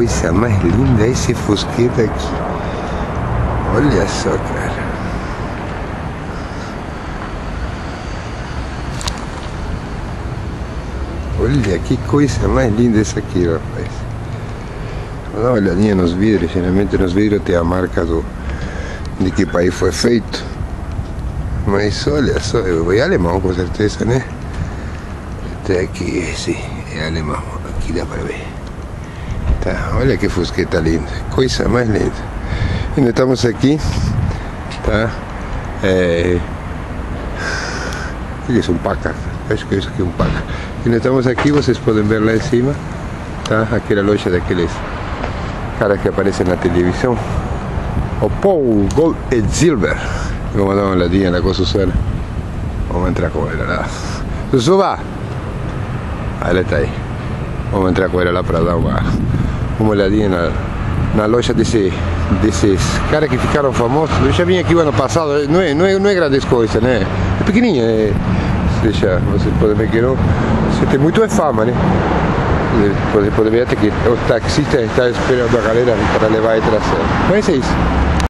coisa mais linda esse Fusqueta aqui. Olha só, cara. Olha que coisa mais linda essa aqui, rapaz. Vou dar uma olhadinha nos vidros. Geralmente nos vidros tem a marca de que país foi feito. Mas olha só, é alemão com certeza, né? Até aqui, sim, é alemão. Aqui dá para ver. Tá, olha que Fusqueta linda. Coisa mais linda. Ainda estamos aqui, tá? O que é isso? Um Paca? Acho que isso aqui é um Paca. Ainda estamos aqui, vocês podem ver lá em cima, tá? Aquela loja daqueles caras que aparecem na televisão. O Paul Gold and Silver. Vamos dar uma olhadinha lá com a Susana. Vamos entrar com ela lá. Susuba! Ela está aí. Vamos entrar com ela lá para dar uma olhadinha na loja desses caras que ficaram famosos. Eu já vim aqui o ano passado. Não é grandes coisas, né? É pequenininha. Deixa, vocês podem ver que não. Você tem muito fama, né? Você pode ver até que o taxista está esperando a galera para levar e trazer. Mas é isso.